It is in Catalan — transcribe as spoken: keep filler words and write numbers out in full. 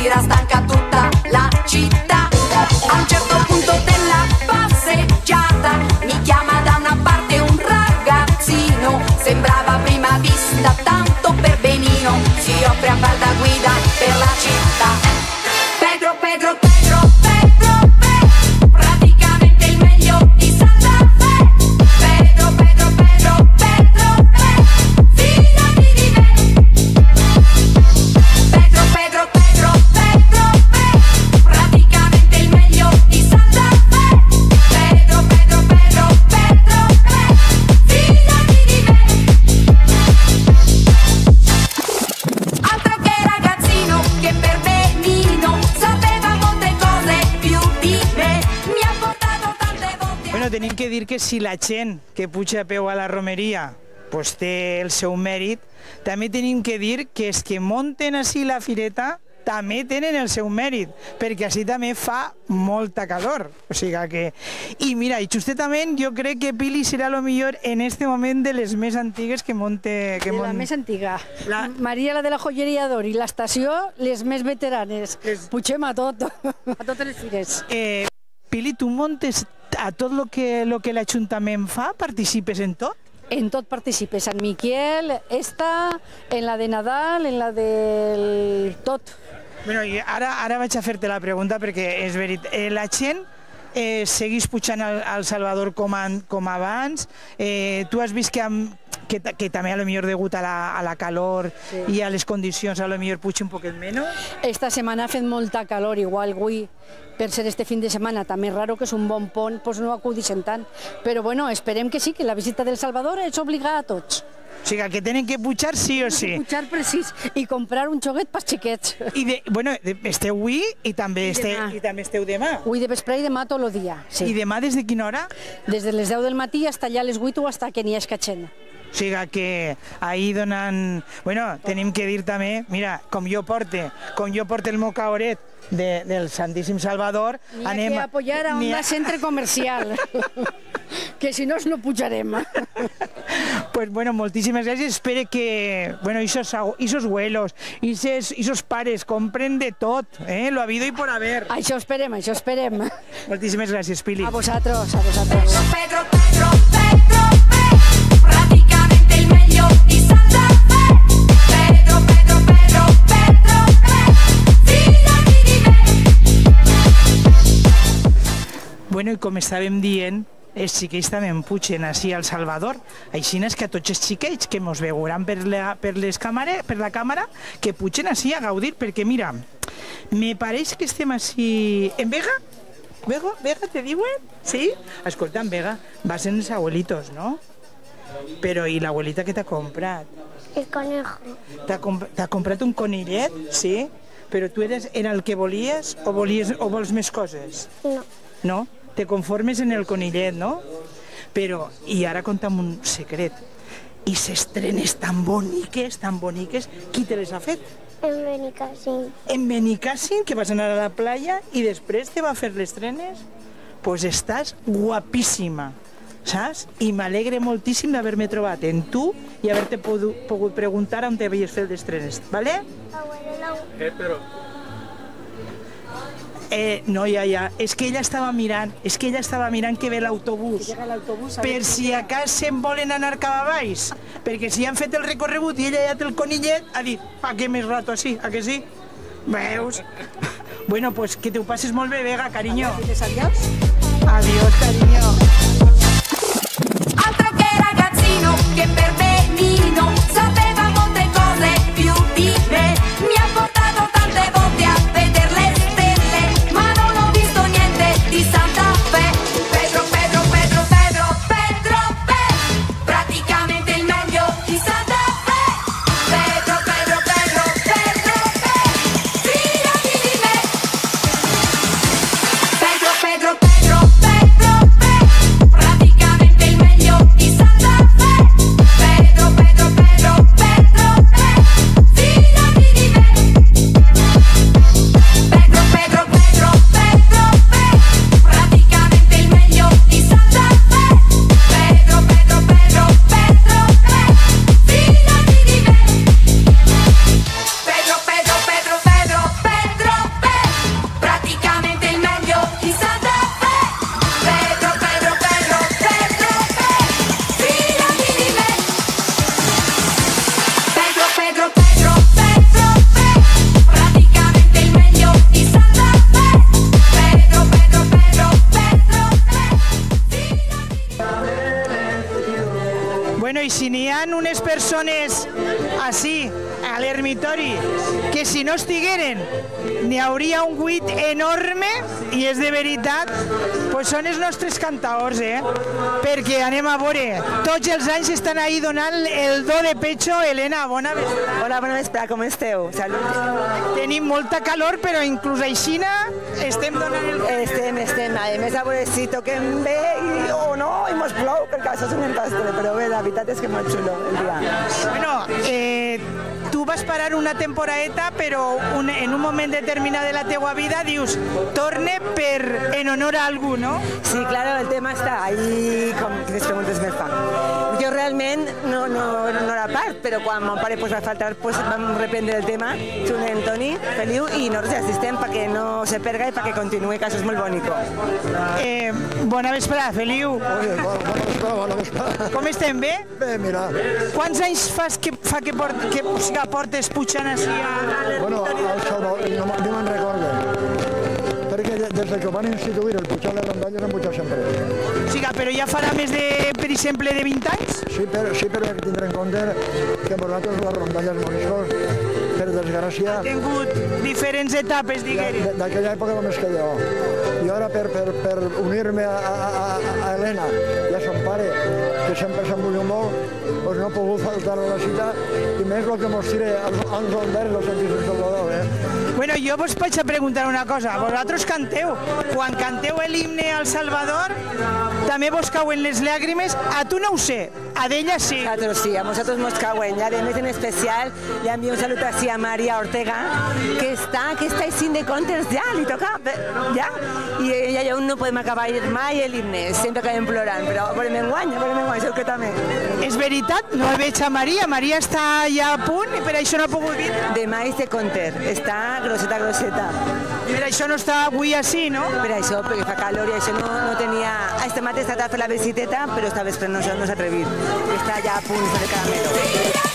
gira, stanca tutta la città. A un certo punto della passeggiata mi chiama da una parte un ragazzino, sembrava a prima vista tanto per benino, si offre a far da guida per la città. Pedro, Pedro, Pedro, Pedro, Pedro, praticamente il meglio di Santa Fe. Pedro, Pedro, Pedro, Pedro, Pedro, fidati di me. Pedro, Pedro, Pedro, Pedro, Pedro, praticamente il meglio di Santa Fe. Pedro, Pedro, Pedro, Pedro, Pedro, fidati di me. Altro che ragazzino che per benino sapeva molte cose più di me, mi ha portato tante volte. Bueno, tenim que dir que si la gent que puja a peu a la romeria pues té el seu mèrit, també tenim que dir que els que munten així la fireta també tenen el seu mèrit, perquè així també fa molta calor. O sigui que... I mira, i justament jo crec que Pili serà lo millor en este moment de les més antigues que monte... Que De la mont... més antiga. La- Maria, la de la joieria d'or, i l'estació, les més veteranes. És- Pugem a tot, a totes les fires. Eh, Pili, tu montes a tot lo que, lo que l'Ajuntament fa? Participes en tot? En tot participe. Sant Miquel, esta, en la de Nadal, en la del tot. Bueno, i ara, ara vaig a fer-te la pregunta perquè és veritat. Eh, la gent eh, seguís pujant al, al Salvador com, an, com abans. Eh, tu has vist que, amb, que, ta- que també a lo millor degut a la, a la calor Sí. i a les condicions a lo millor puja un poquet menys. Esta setmana ha fet molta calor, igual avui, per ser este fin de setmana, també és raro que és un bon pont, doncs no acudixen tant. Però bueno, esperem que sí, que la visita del Salvador és obligada a tots. O sigui, que tenen que pujar sí o sí. Pujar precís i comprar un xoguet pels xiquets. I de, bueno, de, esteu avui i també, I este, demà. i també esteu demà. Avui de vespre i demà tot el dia. Sí. I demà des de quina hora? Des de les deu del matí fins allà a les vuit o fins que n'hi hagi gent. O sigui que ahir donant... Bueno, tenim que dir també, mira, com jo porte, com jo porte el meu caoret de, del Santíssim Salvador, N'hi ha anem... que apoyar a n'hi un ha- centre comercial, que si no no pujarem. Pues bueno, moltíssimes gràcies. Espero que, bueno, esos, agu- esos vuelos, esos, esos pares compren de tot, eh? Lo habido y por haber. Això esperem, això esperem. Moltíssimes gràcies, Pili. A vosaltres, a vosaltres. Pedro, Pedro, Pedro, Pedro, prácticamente el meglio di Santa Fe. Pedro, Pedro, Pedro, Pedro, Pedro, fidati di me. Bueno, i com estàvem dient, els xiquets també en pugen així al Salvador. Així és que a tots els xiquets que mos veuran per la, per les càmeres, per la càmera, que pugen així a gaudir, perquè mira, me pareix que estem així... En Vega? Vega, Vega te diuen? Sí? Escolta, en Vega, vas en els abuelitos, no? Però i l'abuelita que t'ha comprat? El conejo. T'ha comp t'ha comprat un conillet? Sí? Però tu eres en el que volies o, volies, o vols més coses? No. No? Te conformes en el conillet, no? Però, i ara conta'm un secret. I s'estrenes tan boniques, tan boniques, qui te les ha fet? En Benicàssim. En Benicàssim, que vas anar a la playa i després te va fer les trenes? Pues estàs guapíssima, saps? I m'alegre moltíssim d'haver-me trobat en tu i haver-te pogut, pogut preguntar on te havies fet les trenes, ¿vale? Eh, però... Eh, no, ja, ja. És que ella estava mirant, és que ella estava mirant que ve l'autobús. Llega l'autobús. Per si a cas se'n volen anar cap a baix. Perquè si han fet el recorregut i ella ja té el conillet, ha dit, pa què més rato així, a que sí? Veus? Bueno, pues que te ho passes molt bé, Vega, carinyo. Adiós. Adiós, carinyo. Altro che ragazzino che per benino sapeva molte cose più di me, mi ha portato tante volte a vedere le stelle, ma non ho visto niente di Santa Fe. Pedro, Pedro, Pedro, Pedro, Pedro, Pedro, praticamente il meglio di Santa Fe. Pedro, Pedro, Pedro, Pedro, Pedro, fidati di me. Pedro, Pedro, Pedro, Pedro, Pedro, i si n'hi ha unes persones així, a l'ermitori, que si no estigueren n'hi hauria un buit enorme, i és de veritat, doncs són els nostres cantaors, eh? Perquè anem a veure, tots els anys estan ahí donant el do de pecho. Helena, bona vesprada. Hola, bona vesprada, com esteu? Salut. Tenim molta calor, però inclús aixina estem donant el... Estem, estem, a més a veure si toquem bé i, o no, i mos plou, perquè això és un empastre, però bé, la veritat és que molt xulo el dia. Bueno, eh, tu vas parar una temporadeta, però un, en un moment determinat de la teua vida dius, torne per en honor a algú, no? Sí, claro, el tema està ahí, com quines preguntes me fa. Jo realment no, no, no era part, però quan mon pare pues, va faltar, pues, vam reprendre el tema, junt amb Toni, Feliu, i nosaltres assistem perquè no se perga i perquè continuï, que això és molt bonico. Eh, bona vesprada, Feliu. Oye, bona vesprada, bona vesprada. Com estem, bé? Bé, mira. Quants anys fas que, fa que, port, que, o sigui, portes pujant així a l'ermitori? Bueno, al Salvador, no, no me'n recordo, perquè des que van instituir el pujar les rondalles han pujat sempre. O sigui, però ja farà més de, per exemple, de vint anys? Sí, però, sí, però hem de tindre en compte que nosaltres les rondalles moriscos, per desgràcia... Ha tingut diferents etapes, diguem. D'aquella època només que jo. I ara per, per, per unir-me a, a, a Helena i a son pare, que sempre se'n volia molt, doncs no he pogut faltar a la cita, i més el que mos tira als rondalles los antics del Salvador, eh? Bueno, jo vos vaig a preguntar una cosa. Vosaltres canteu. Quan canteu l'himne al Salvador, també vos cauen les llàgrimes? A tu no ho sé, a d'ella sí. A nosaltres sí, a nosaltres mos cauen. I a més, en especial, li envio un salut així a Maria Ortega, que està, que està així de contes, ja, li toca, ja. I ella i jo no podem acabar mai l'himne, sempre acabem plorant, però volem enguany, volem enguany, segur que també. És veritat, no veig a Maria, Maria està ja a punt i per això no ha pogut vir. Demà és de conter, està grosseta, grosseta. Per això no està avui així, no? Per això, perquè fa calor i això no, no tenia... Este matí ha estat a fer la visiteta, però esta vespre no, no s'ha atrevit. Està ja a punt de caramelo.